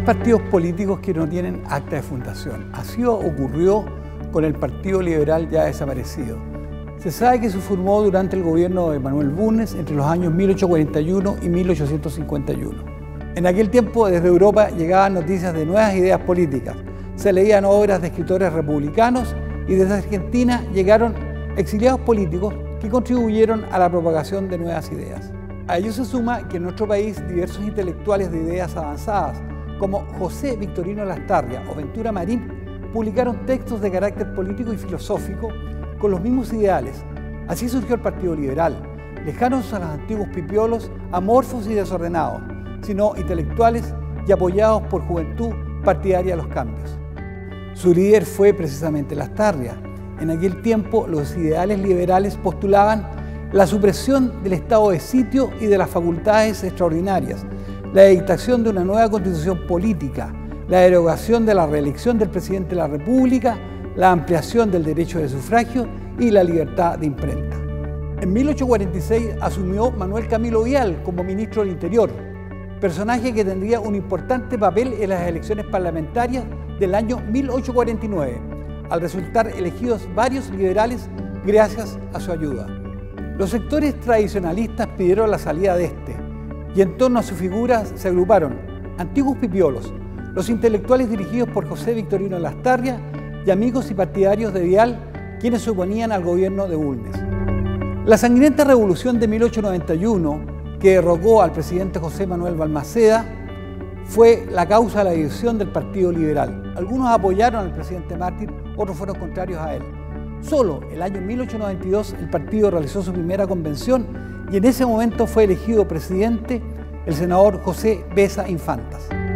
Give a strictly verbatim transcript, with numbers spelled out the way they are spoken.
partidos políticos que no tienen acta de fundación. Así ocurrió con el Partido Liberal ya desaparecido. Se sabe que se formó durante el gobierno de Manuel Bulnes entre los años mil ochocientos cuarenta y uno y mil ochocientos cincuenta y uno. En aquel tiempo desde Europa llegaban noticias de nuevas ideas políticas, se leían obras de escritores republicanos y desde Argentina llegaron exiliados políticos que contribuyeron a la propagación de nuevas ideas. A ello se suma que en nuestro país diversos intelectuales de ideas avanzadas, como José Victorino Lastarria o Ventura Marín, publicaron textos de carácter político y filosófico con los mismos ideales. Así surgió el Partido Liberal, lejanos a los antiguos pipiolos, amorfos y desordenados, sino intelectuales y apoyados por juventud partidaria de los cambios. Su líder fue precisamente Lastarria. En aquel tiempo los ideales liberales postulaban la supresión del estado de sitio y de las facultades extraordinarias, la dictación de una nueva constitución política, la derogación de la reelección del presidente de la República, la ampliación del derecho de sufragio y la libertad de imprenta. En mil ochocientos cuarenta y seis asumió Manuel Camilo Vial como ministro del Interior, personaje que tendría un importante papel en las elecciones parlamentarias del año mil ochocientos cuarenta y nueve, al resultar elegidos varios liberales gracias a su ayuda. Los sectores tradicionalistas pidieron la salida de este, y en torno a su figura se agruparon antiguos pipiolos, los intelectuales dirigidos por José Victorino Lastarria y amigos y partidarios de Vial, quienes se oponían al gobierno de Bulnes. La sangrienta revolución de mil ochocientos noventa y uno, que derrocó al presidente José Manuel Balmaceda, fue la causa de la división del Partido Liberal. Algunos apoyaron al presidente mártir, otros fueron contrarios a él. Solo el año mil ochocientos noventa y dos el partido realizó su primera convención y en ese momento fue elegido presidente el senador José Besa Infantas.